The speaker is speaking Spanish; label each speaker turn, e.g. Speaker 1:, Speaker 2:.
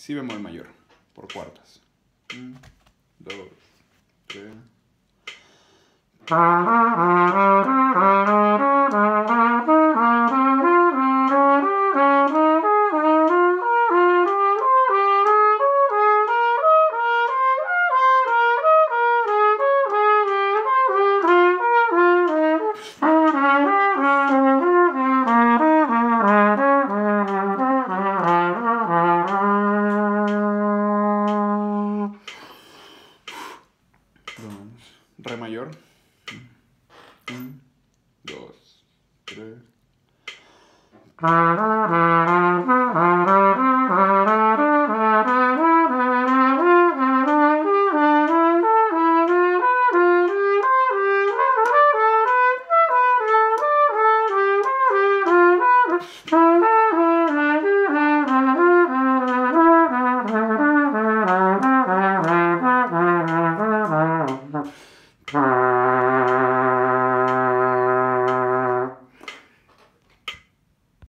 Speaker 1: Si bemol mayor, por cuartas. 1, 2, 3. Re mayor. 1, 2, 3.